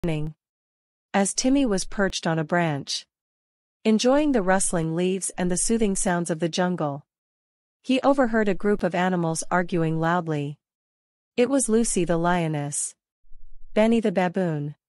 morning. As Timmy was perched on a branch, enjoying the rustling leaves and the soothing sounds of the jungle, he overheard a group of animals arguing loudly. It was Lucy the lioness, Benny the baboon,